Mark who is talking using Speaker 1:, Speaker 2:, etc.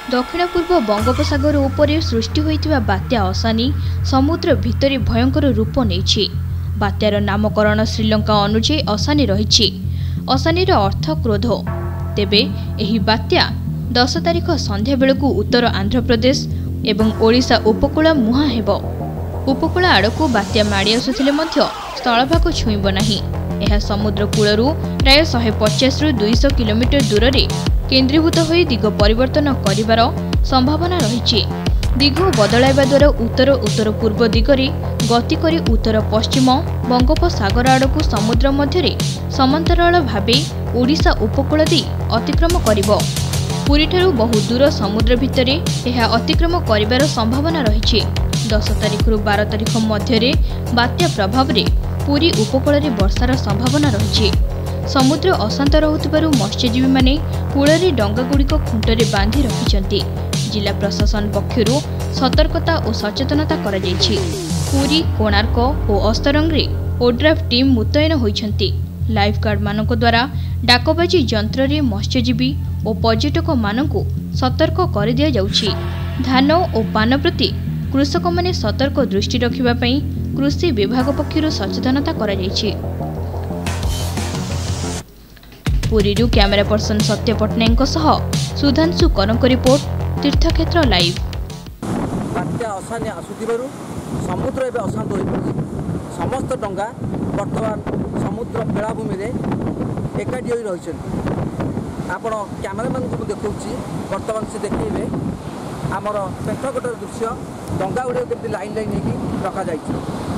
Speaker 1: दक्षिण पूर्व बंगोपसागर उपरे सृष्टि होइतिबा बात्या असानी समुद्र भितरे भयंकर रूप नेछि। बात्यार नामकरण श्रीलंका अनुଯାयी असानी रहिछि। असानीर अर्थ क्रोध। तेबे एही बात्या 10 तारिख संध्या बेलकु उत्तर आंध्र प्रदेश एवं ओडिशा उपकूल मुहां हेब। उपकूल आड़कू बात्या माड़ी आसुथिले मध्य स्थलभाग छुईब नाही। यह समुद्र कूलरू प्राय 150 रु 200 किलोमीटर दूर रे केन्द्रीभूत होई दिग परिवर्तन करिवार संभावना रहिछि। दिग बदलाइबा द्वारा उत्तर उत्तर पूर्व दिगरे गति करी उत्तर पश्चिम बंगोपसागर आड़कू समुद्र मध्यरे समांतराल भावे ओडिशा उपकूल दे अतिक्रम करिब। पुरीठारू बहु दूर समुद्र भितरे यह अतिक्रम करिवार संभावना रहिछि। 10 तारिख रु 12 तारिख मध्यरे बात्या प्रभाव रे पुरी उपकूल रे वर्षार संभावना रहिछि। समुद्र अशांत रहुथिबारु मत्स्यजीवी माने कूଳରେ डंगा गुड़िक खुंटरे बांधि रखिछन्ति। जिला प्रशासन पक्षरु सतर्कता और सचेतनता करा जायछि। पुरी कोणार्क और अस्तरंग रे ओड्राफ टीम मुतयन होइछन्ति। लाइफ गार्ड मानक द्वारा डाकबाजी यंत्र रे मत्स्यजीवी और पर्यटक मानकु सतर्क कर दिया जाउछि। धान और पान प्रति कृषक माने सतर्क दृष्टि रखिबा पई कृषि विभाग पक्षरु सचेतनता करा जायछि। पुरीरू कैमरा पर्सन सत्य पट्टनायक सह सुधांशु करंक रिपोर्ट तीर्थक्षेत्र लाइव।
Speaker 2: बात्या असानी आसुथिबारु समुद्र एवं अशांत होई पड़िछि। समस्त डंगा वर्तमान समुद्र बेलाभूमि रे एकाठी होई रहिछन्ति। आपण कैमरामैन को देखौछि वर्तमान से देखिबे हमर पेंठगटर दृश्य डंगा गुड़े केमती लाइन लाइन हेकी रखा जाइछि।